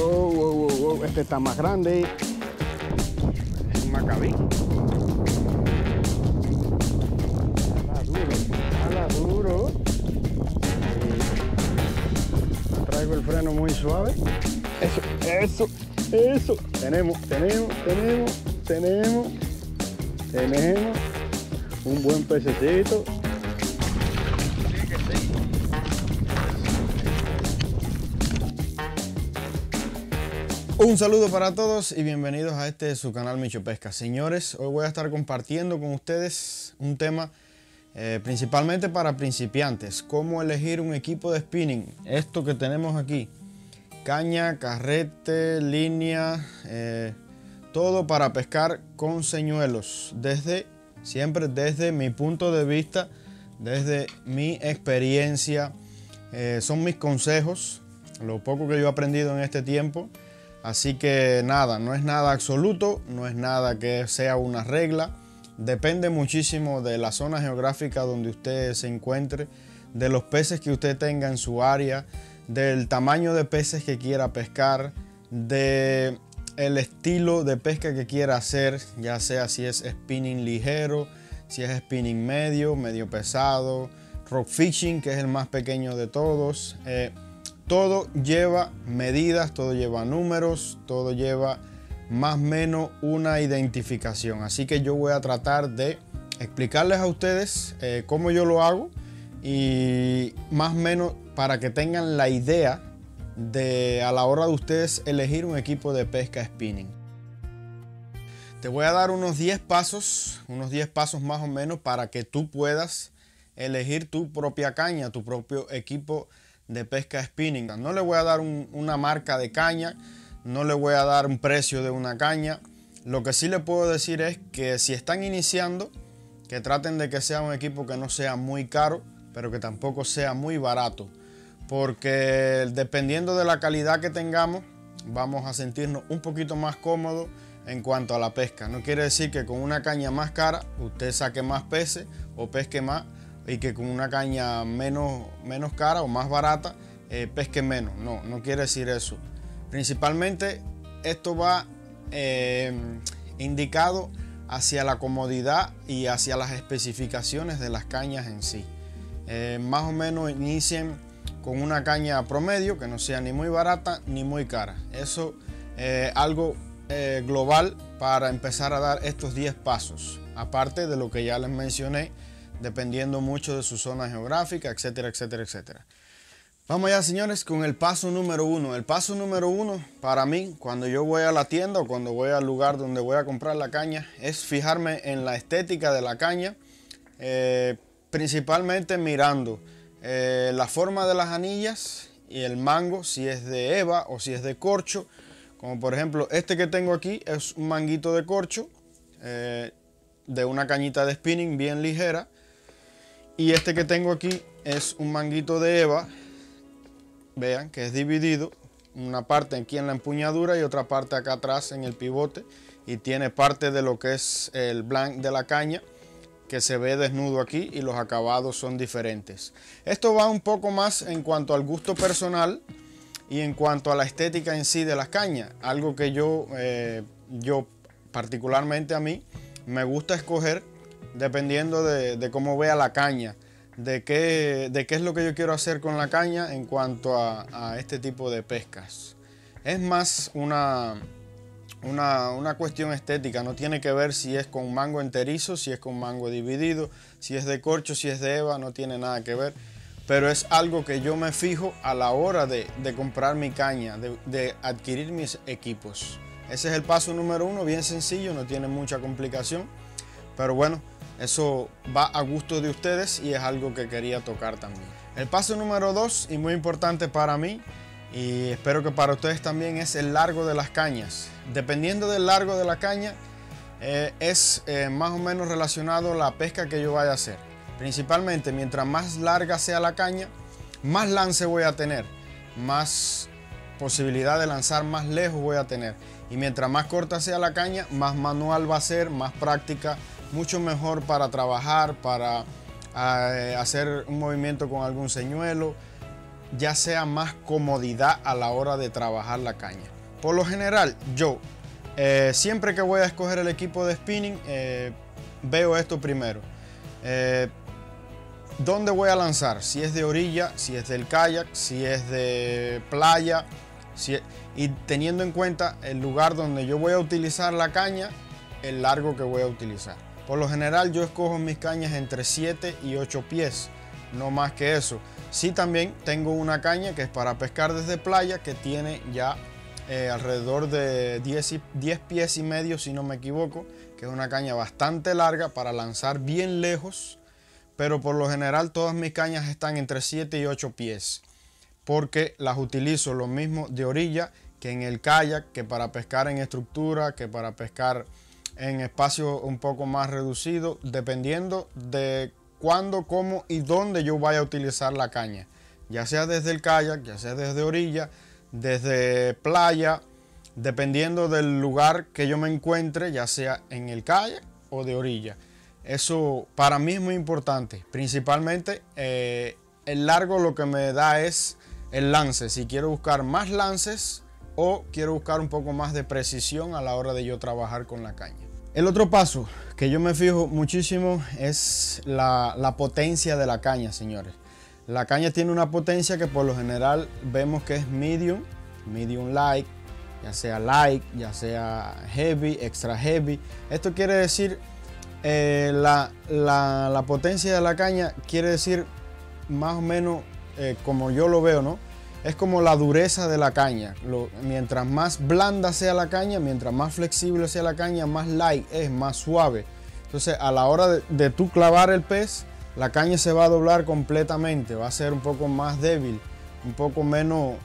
Este está más grande. Es un macabí. Jala duro. Traigo el freno muy suave. Eso. Tenemos un buen pececito. Un saludo para todos y bienvenidos a su canal Micho Pesca. Señores, hoy voy a estar compartiendo con ustedes un tema principalmente para principiantes. Cómo elegir un equipo de spinning. Esto que tenemos aquí. Caña, carrete, línea, todo para pescar con señuelos. Siempre desde mi punto de vista, desde mi experiencia. Son mis consejos, lo poco que yo he aprendido en este tiempo. Así que nada, no es nada absoluto, no es nada que sea una regla. Depende muchísimo de la zona geográfica donde usted se encuentre, de los peces que usted tenga en su área, del tamaño de peces que quiera pescar, del estilo de pesca que quiera hacer, ya sea si es spinning ligero, si es spinning medio pesado, rock fishing, que es el más pequeño de todos. Todo lleva medidas, todo lleva números, todo lleva más o menos una identificación. Así que yo voy a tratar de explicarles a ustedes cómo yo lo hago y más o menos para que tengan la idea de a la hora de ustedes elegir un equipo de pesca spinning. Te voy a dar unos 10 pasos más o menos para que tú puedas elegir tu propia caña, tu propio equipo de pesca spinning. No le voy a dar una marca de caña, no le voy a dar un precio de una caña. Lo que sí le puedo decir es que si están iniciando, que traten de que sea un equipo que no sea muy caro, pero que tampoco sea muy barato, porque dependiendo de la calidad que tengamos, vamos a sentirnos un poquito más cómodos en cuanto a la pesca. No quiere decir que con una caña más cara usted saque más peces o pesque más, y que con una caña menos cara o más barata pesque menos. No quiere decir eso. Principalmente esto va indicado hacia la comodidad y hacia las especificaciones de las cañas en sí. Más o menos inicien con una caña promedio que no sea ni muy barata ni muy cara. Eso es algo global para empezar a dar estos 10 pasos, aparte de lo que ya les mencioné, dependiendo mucho de su zona geográfica, etcétera. Vamos ya, señores, con el paso número 1. El paso número 1 para mí, cuando yo voy a la tienda o cuando voy al lugar donde voy a comprar la caña, es fijarme en la estética de la caña, principalmente mirando la forma de las anillas y el mango, si es de eva o si es de corcho. Como por ejemplo, este que tengo aquí es un manguito de corcho, de una cañita de spinning bien ligera. Y este que tengo aquí es un manguito de eva, vean que es dividido, una parte aquí en la empuñadura y otra parte acá atrás en el pivote, y tiene parte de lo que es el blank de la caña que se ve desnudo aquí y los acabados son diferentes. Esto va un poco más en cuanto al gusto personal y en cuanto a la estética en sí de las cañas, algo que yo particularmente a mí me gusta escoger dependiendo de cómo vea la caña, de qué es lo que yo quiero hacer con la caña en cuanto a este tipo de pescas. Es más una cuestión estética, no tiene que ver si es con mango enterizo, si es con mango dividido, si es de corcho, si es de eva, no tiene nada que ver. Pero es algo que yo me fijo a la hora de comprar mi caña, de adquirir mis equipos. Ese es el paso número 1, bien sencillo, no tiene mucha complicación. Pero bueno, eso va a gusto de ustedes y es algo que quería tocar también. El paso número 2, y muy importante para mí, y espero que para ustedes también, es el largo de las cañas. Dependiendo del largo de la caña, es más o menos relacionado a la pesca que yo vaya a hacer. Principalmente, mientras más larga sea la caña, más lance voy a tener, más posibilidad de lanzar más lejos voy a tener. Y mientras más corta sea la caña, más manual va a ser, más práctica, mucho mejor para trabajar, para hacer un movimiento con algún señuelo, ya sea más comodidad a la hora de trabajar la caña. Por lo general, yo siempre que voy a escoger el equipo de spinning, veo esto primero. ¿Dónde voy a lanzar? Si es de orilla, si es del kayak, si es de playa, y teniendo en cuenta el lugar donde yo voy a utilizar la caña, el largo que voy a utilizar. Por lo general yo escojo mis cañas entre 7 y 8 pies, no más que eso. Sí, también tengo una caña que es para pescar desde playa, que tiene ya alrededor de 10 pies y medio, si no me equivoco, que es una caña bastante larga para lanzar bien lejos, pero por lo general todas mis cañas están entre 7 y 8 pies, porque las utilizo lo mismo de orilla que en el kayak, que para pescar en estructura, que para pescar en espacio un poco más reducido, dependiendo de cuándo, cómo y dónde yo vaya a utilizar la caña, ya sea desde el kayak, ya sea desde orilla, desde playa, dependiendo del lugar que yo me encuentre, ya sea en el kayak o de orilla. Eso para mí es muy importante, principalmente el largo lo que me da es el lance, si quiero buscar más lances o quiero buscar un poco más de precisión a la hora de yo trabajar con la caña. El otro paso que yo me fijo muchísimo es la potencia de la caña, señores. La caña tiene una potencia que por lo general vemos que es medium light, ya sea heavy, extra heavy. Esto quiere decir, la potencia de la caña quiere decir más o menos, como yo lo veo, ¿no? Es como la dureza de la caña. Mientras más blanda sea la caña, mientras más flexible sea la caña, más light es, más suave. Entonces, a la hora de tú clavar el pez, la caña se va a doblar completamente, va a ser un poco más débil, un poco menos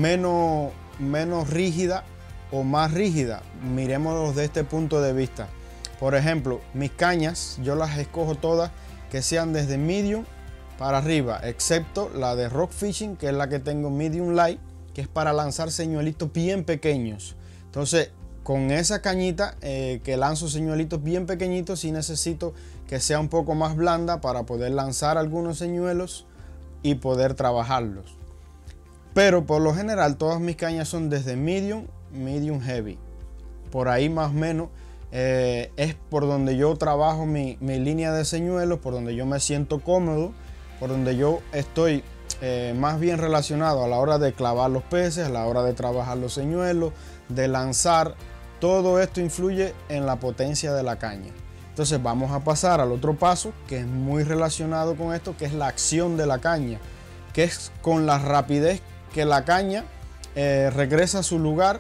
rígida o más rígida. Miremoslo desde este punto de vista. Por ejemplo, mis cañas, yo las escojo todas que sean desde medium para arriba, excepto la de rock fishing, que es la que tengo medium light, que es para lanzar señuelitos bien pequeños. Entonces, con esa cañita que lanzo señuelitos bien pequeñitos, sí necesito que sea un poco más blanda para poder lanzar algunos señuelos y poder trabajarlos. Pero por lo general todas mis cañas son desde medium heavy. Por ahí más o menos es por donde yo trabajo mi línea de señuelos, por donde yo me siento cómodo, por donde yo estoy más bien relacionado a la hora de clavar los peces, a la hora de trabajar los señuelos, de lanzar. Todo esto influye en la potencia de la caña. Entonces vamos a pasar al otro paso que es muy relacionado con esto, que es la acción de la caña, que es con la rapidez que la caña regresa a su lugar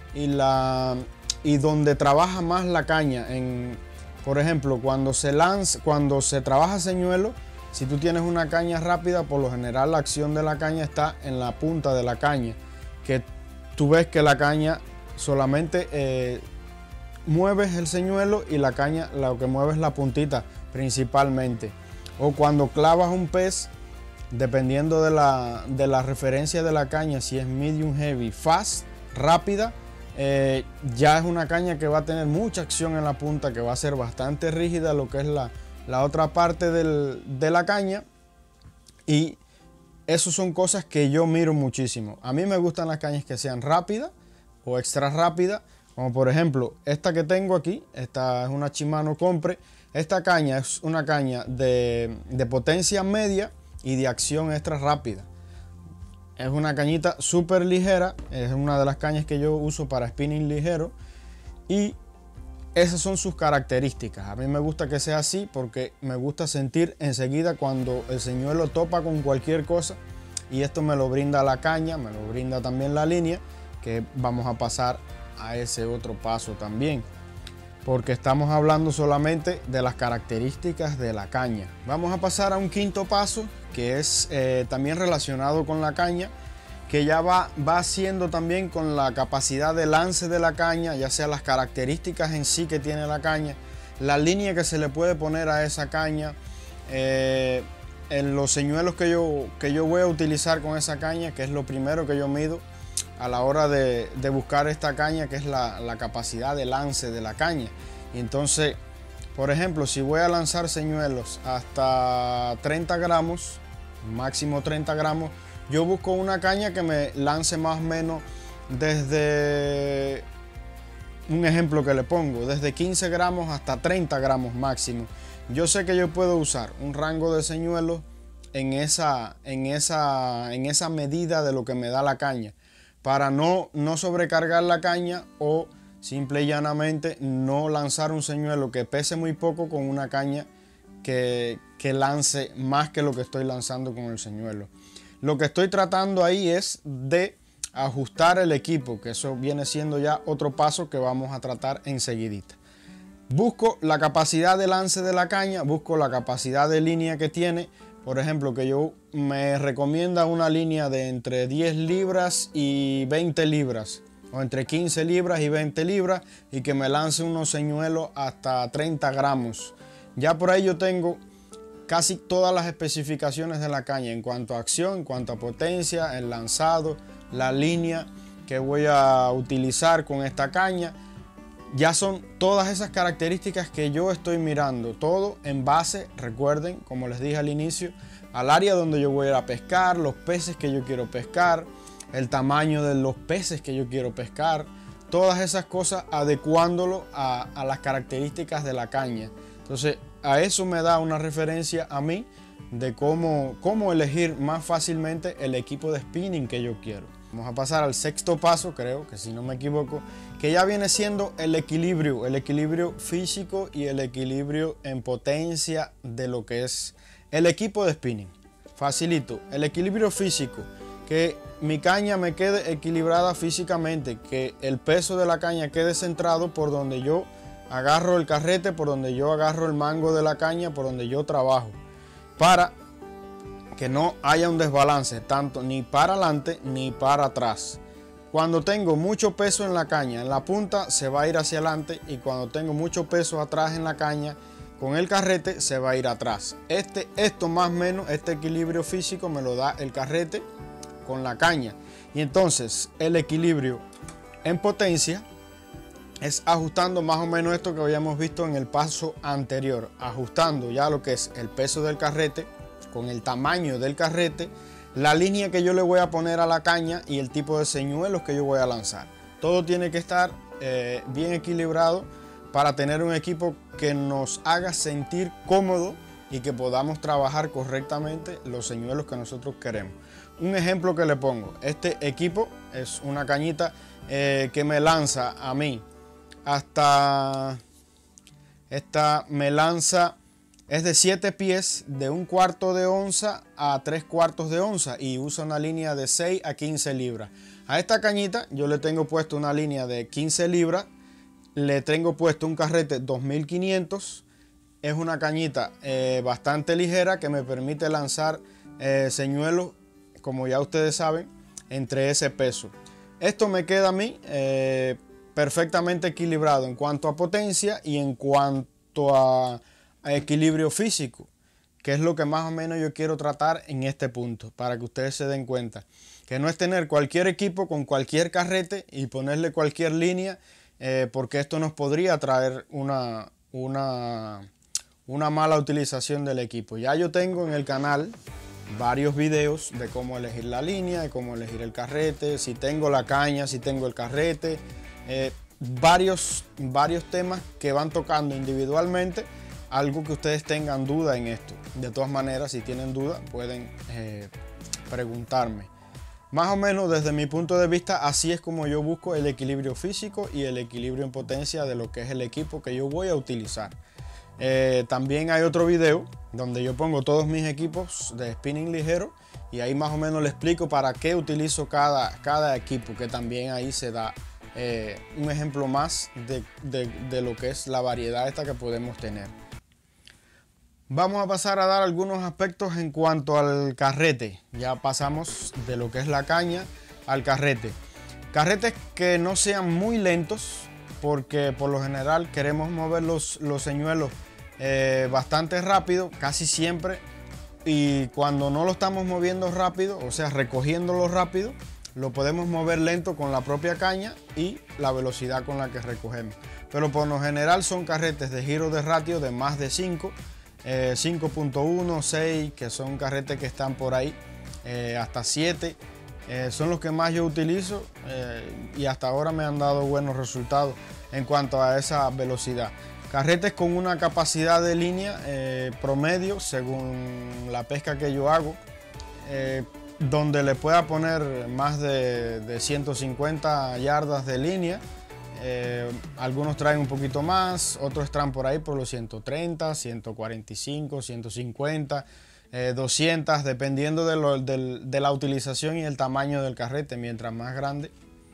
y donde trabaja más la caña. Por ejemplo, cuando se trabaja señuelo, si tú tienes una caña rápida, por lo general la acción de la caña está en la punta de la caña, que tú ves que la caña solamente mueves el señuelo y la caña lo que mueve es la puntita principalmente. O cuando clavas un pez, dependiendo de la referencia de la caña, si es medium heavy, fast, rápida, ya es una caña que va a tener mucha acción en la punta, que va a ser bastante rígida, lo que es la otra parte de la caña. Y eso son cosas que yo miro muchísimo. A mí me gustan las cañas que sean rápidas o extra rápidas, como por ejemplo esta que tengo aquí. Esta es una Shimano Compre. Esta caña es una caña de potencia media y de acción extra rápida. Es una cañita súper ligera, es una de las cañas que yo uso para spinning ligero, y esas son sus características. A mí me gusta que sea así porque me gusta sentir enseguida cuando el señuelo topa con cualquier cosa, y esto me lo brinda la caña, me lo brinda también la línea, que vamos a pasar a ese otro paso también, porque estamos hablando solamente de las características de la caña. Vamos a pasar a un quinto paso que es también relacionado con la caña, que ya va siendo también con la capacidad de lance de la caña, ya sea las características en sí que tiene la caña, la línea que se le puede poner a esa caña, en los señuelos que yo voy a utilizar con esa caña, que es lo primero que yo mido a la hora de buscar esta caña, que es la capacidad de lance de la caña. Y entonces, por ejemplo, si voy a lanzar señuelos hasta 30 gramos, máximo 30 gramos, yo busco una caña que me lance más o menos desde un ejemplo que le pongo, desde 15 gramos hasta 30 gramos máximo. Yo sé que yo puedo usar un rango de señuelos en esa medida de lo que me da la caña, para no sobrecargar la caña o simple y llanamente no lanzar un señuelo que pese muy poco con una caña que lance más que lo que estoy lanzando con el señuelo. Lo que estoy tratando ahí es de ajustar el equipo, que eso viene siendo ya otro paso que vamos a tratar enseguidita. Busco la capacidad de lance de la caña, busco la capacidad de línea que tiene. Por ejemplo, que yo me recomienda una línea de entre 10 libras y 20 libras, o entre 15 libras y 20 libras, y que me lance unos señuelos hasta 30 gramos. Ya por ahí yo tengo casi todas las especificaciones de la caña en cuanto a acción, en cuanto a potencia, el lanzado, la línea que voy a utilizar con esta caña. Ya son todas esas características que yo estoy mirando, todo en base, recuerden, como les dije al inicio, al área donde yo voy a ir a pescar, los peces que yo quiero pescar, el tamaño de los peces que yo quiero pescar, todas esas cosas adecuándolo a las características de la caña. Entonces, a eso me da una referencia a mí de cómo elegir más fácilmente el equipo de spinning que yo quiero. Vamos a pasar al sexto paso, creo que si no me equivoco, que ya viene siendo el equilibrio físico y el equilibrio en potencia de lo que es el equipo de spinning. Facilito, el equilibrio físico, que mi caña me quede equilibrada físicamente, que el peso de la caña quede centrado por donde yo agarro el carrete, por donde yo agarro el mango de la caña, por donde yo trabajo, para que no haya un desbalance tanto ni para adelante ni para atrás. Cuando tengo mucho peso en la caña, en la punta se va a ir hacia adelante, y cuando tengo mucho peso atrás en la caña, con el carrete se va a ir atrás. Esto más o menos, este equilibrio físico me lo da el carrete con la caña. Y entonces el equilibrio en potencia es ajustando más o menos esto que habíamos visto en el paso anterior, ajustando ya lo que es el peso del carrete con el tamaño del carrete, la línea que yo le voy a poner a la caña y el tipo de señuelos que yo voy a lanzar. Todo tiene que estar bien equilibrado para tener un equipo que nos haga sentir cómodo y que podamos trabajar correctamente los señuelos que nosotros queremos. Un ejemplo que le pongo, este equipo es una cañita que me lanza a mí hasta, esta me lanza, es de 7 pies, de 1/4 de onza a 3/4 de onza, y usa una línea de 6 a 15 libras. A esta cañita yo le tengo puesto una línea de 15 libras, le tengo puesto un carrete 2500, es una cañita bastante ligera que me permite lanzar señuelos, como ya ustedes saben, entre ese peso. Esto me queda a mí perfectamente equilibrado en cuanto a potencia y en cuanto a equilibrio físico, que es lo que más o menos yo quiero tratar en este punto, para que ustedes se den cuenta que no es tener cualquier equipo con cualquier carrete y ponerle cualquier línea, porque esto nos podría traer una mala utilización del equipo. Ya yo tengo en el canal varios videos de cómo elegir la línea, de cómo elegir el carrete, si tengo la caña, si tengo el carrete, varios temas que van tocando individualmente. Algo que ustedes tengan duda en esto. De todas maneras, si tienen duda, pueden preguntarme. Más o menos desde mi punto de vista, así es como yo busco el equilibrio físico y el equilibrio en potencia de lo que es el equipo que yo voy a utilizar. También hay otro video donde yo pongo todos mis equipos de spinning ligero, y ahí más o menos le explico para qué utilizo cada equipo, que también ahí se da un ejemplo más de lo que es la variedad esta que podemos tener. Vamos a pasar a dar algunos aspectos en cuanto al carrete. Ya pasamos de lo que es la caña al carrete. Carretes que no sean muy lentos, porque por lo general queremos mover los señuelos bastante rápido, casi siempre. Y cuando no lo estamos moviendo rápido, o sea, recogiéndolo rápido, lo podemos mover lento con la propia caña y la velocidad con la que recogemos. Pero por lo general son carretes de giro de ratio de más de 5. 5.1, 6, que son carretes que están por ahí, hasta 7, son los que más yo utilizo y hasta ahora me han dado buenos resultados en cuanto a esa velocidad. Carretes con una capacidad de línea promedio según la pesca que yo hago, donde le pueda poner más de 150 yardas de línea. Algunos traen un poquito más, otros traen por ahí por los 130, 145, 150, 200, dependiendo de la utilización y el tamaño del carrete. Mientras más grande,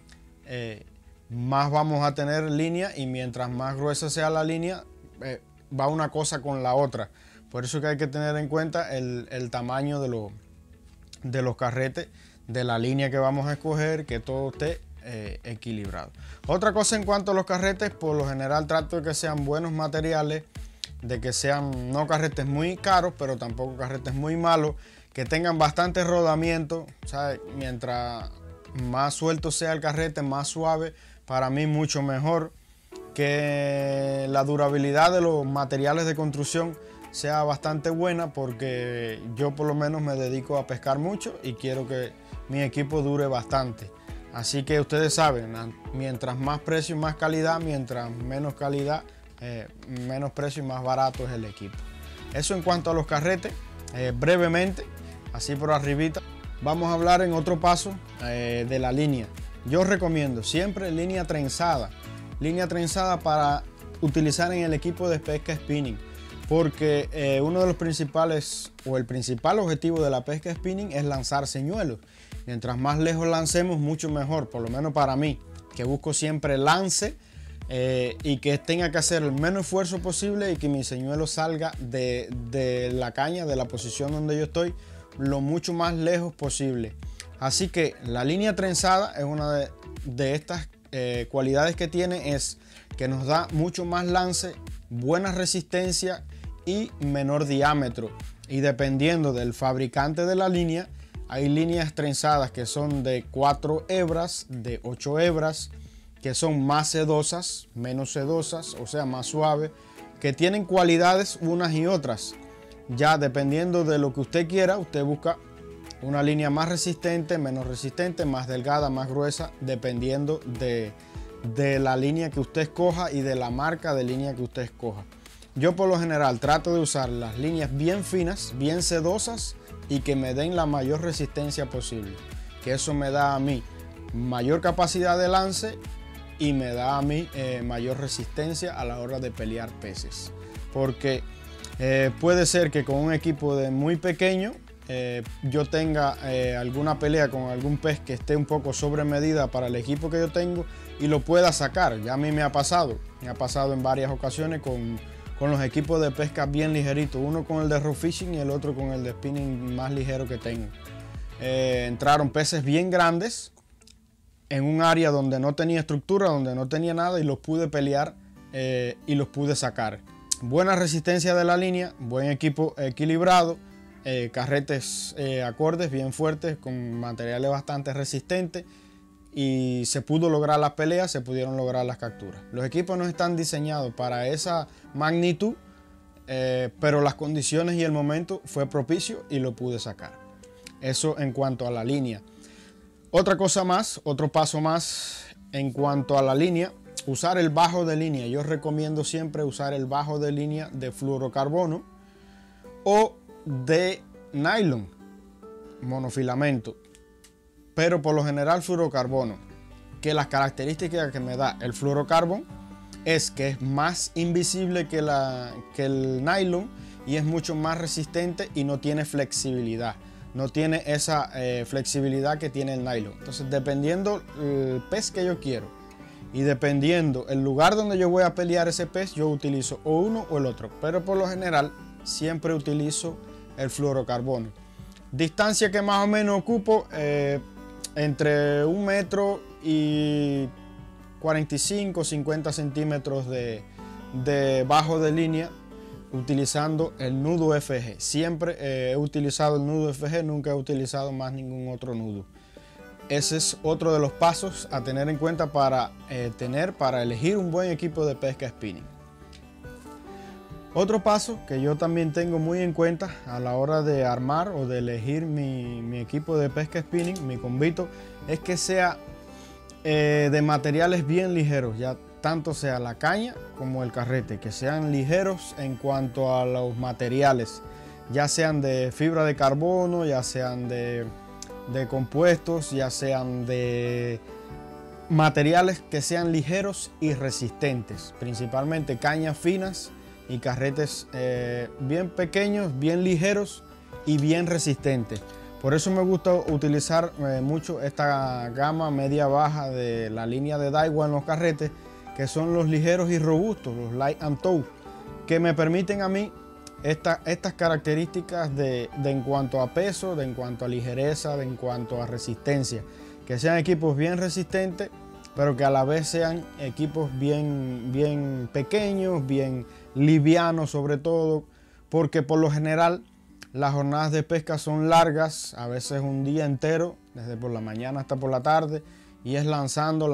más vamos a tener línea, y mientras más gruesa sea la línea, va una cosa con la otra. Por eso que hay que tener en cuenta el tamaño de los carretes, de la línea que vamos a escoger, que todo esté equilibrado. Otra cosa en cuanto a los carretes, por lo general trato de que sean buenos materiales, de que sean no carretes muy caros, pero tampoco carretes muy malos, que tengan bastante rodamiento, ¿sabes? Mientras más suelto sea el carrete, más suave, para mí mucho mejor. Que la durabilidad de los materiales de construcción sea bastante buena, porque yo por lo menos me dedico a pescar mucho y quiero que mi equipo dure bastante. Así que ustedes saben, mientras más precio y más calidad, mientras menos calidad, menos precio y más barato es el equipo. Eso en cuanto a los carretes. Brevemente, así por arribita, vamos a hablar en otro paso de la línea. Yo recomiendo siempre línea trenzada para utilizar en el equipo de pesca spinning, porque uno de los principales o el principal objetivo de la pesca spinning es lanzar señuelos. Mientras más lejos lancemos, mucho mejor, por lo menos para mí, que busco siempre lance y que tenga que hacer el menos esfuerzo posible y que mi señuelo salga de la caña, de la posición donde yo estoy, lo mucho más lejos posible. Así que la línea trenzada es una de estas cualidades que tiene, es que nos da mucho más lance, buena resistencia y menor diámetro. Y dependiendo del fabricante de la línea, hay líneas trenzadas que son de 4 hebras, de 8 hebras, que son más sedosas, menos sedosas, o sea, más suaves, que tienen cualidades unas y otras. Ya dependiendo de lo que usted quiera, usted busca una línea más resistente, menos resistente, más delgada, más gruesa, dependiendo de la línea que usted escoja y de la marca de línea que usted escoja. Yo por lo general trato de usar las líneas bien finas, bien sedosas y que me den la mayor resistencia posible, que eso me da a mí mayor capacidad de lance y me da a mí mayor resistencia a la hora de pelear peces, porque puede ser que con un equipo de muy pequeño yo tenga alguna pelea con algún pez que esté un poco sobre medida para el equipo que yo tengo y lo pueda sacar. Ya a mí me ha pasado en varias ocasiones con los equipos de pesca bien ligeritos, uno con el de rock fishing y el otro con el de spinning más ligero que tengo. Entraron peces bien grandes en un área donde no tenía estructura, donde no tenía nada, y los pude pelear y los pude sacar. Buena resistencia de la línea, buen equipo equilibrado, carretes acordes bien fuertes con materiales bastante resistentes, y se pudo lograr las peleas, se pudieron lograr las capturas. Los equipos no están diseñados para esa magnitud, pero las condiciones y el momento fue propicio y lo pude sacar. Eso en cuanto a la línea. Otra cosa más, otro paso más en cuanto a la línea, usar el bajo de línea. Yo recomiendo siempre usar el bajo de línea de fluorocarbono o de nylon monofilamento, pero por lo general fluorocarbono, que las características que me da el fluorocarbono es que es más invisible que el nylon y es mucho más resistente y no tiene flexibilidad. No tiene esa flexibilidad que tiene el nylon. Entonces, dependiendo el pez que yo quiero y dependiendo el lugar donde yo voy a pelear ese pez, yo utilizo o uno o el otro. Pero por lo general siempre utilizo el fluorocarbono. Distancia que más o menos ocupo entre 1 metro y 45 50 centímetros de bajo de línea, utilizando el nudo FG. Siempre he utilizado el nudo FG, nunca he utilizado más ningún otro nudo. Ese es otro de los pasos a tener en cuenta para elegir un buen equipo de pesca spinning. Otro paso que yo también tengo muy en cuenta a la hora de armar o de elegir mi equipo de pesca spinning, mi convito, es que sea de materiales bien ligeros, ya tanto sea la caña como el carrete, que sean ligeros en cuanto a los materiales, ya sean de fibra de carbono, ya sean de compuestos, ya sean de materiales que sean ligeros y resistentes, principalmente cañas finas y carretes bien pequeños, bien ligeros y bien resistentes. Por eso me gusta utilizar mucho esta gama media-baja de la línea de Daiwa en los carretes, que son los ligeros y robustos, los Light and Tow, que me permiten a mí estas características de en cuanto a peso, de en cuanto a ligereza, de en cuanto a resistencia. Que sean equipos bien resistentes, pero que a la vez sean equipos bien pequeños, bien livianos sobre todo, porque por lo general las jornadas de pesca son largas, a veces un día entero, desde por la mañana hasta por la tarde, y es lanzando.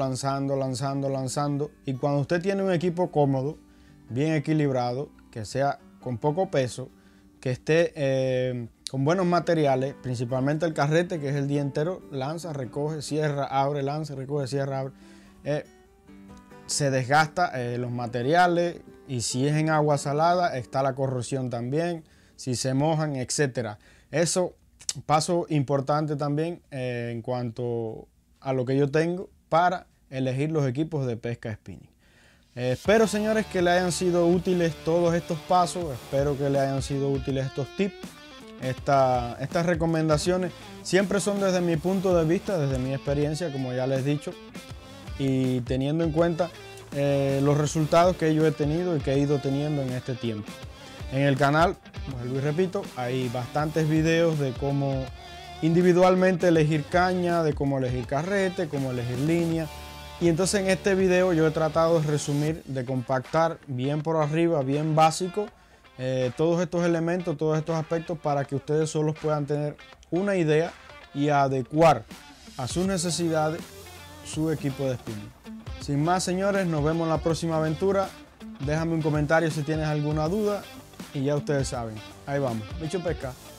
Y cuando usted tiene un equipo cómodo, bien equilibrado, que sea con poco peso, que esté con buenos materiales, principalmente el carrete, que es el día entero, lanza, recoge, cierra, abre, lanza, recoge, cierra, abre. Se desgasta los materiales, y si es en agua salada está la corrosión también, si se mojan, etcétera. Eso, paso importante también en cuanto a lo que yo tengo para elegir los equipos de pesca spinning. Espero, señores, que le hayan sido útiles todos estos pasos, espero que le hayan sido útiles estos tips. Estas recomendaciones siempre son desde mi punto de vista, desde mi experiencia, como ya les he dicho, y teniendo en cuenta los resultados que yo he tenido y que he ido teniendo en este tiempo. En el canal, vuelvo y repito, hay bastantes videos de cómo individualmente elegir caña, de cómo elegir carrete, cómo elegir línea. Y entonces en este video yo he tratado de resumir, de compactar bien por arriba, bien básico, todos estos elementos, todos estos aspectos, para que ustedes solos puedan tener una idea y adecuar a sus necesidades su equipo de spinning. Sin más, señores, nos vemos en la próxima aventura. Déjame un comentario si tienes alguna duda y ya ustedes saben. Ahí vamos. Micho Pesca.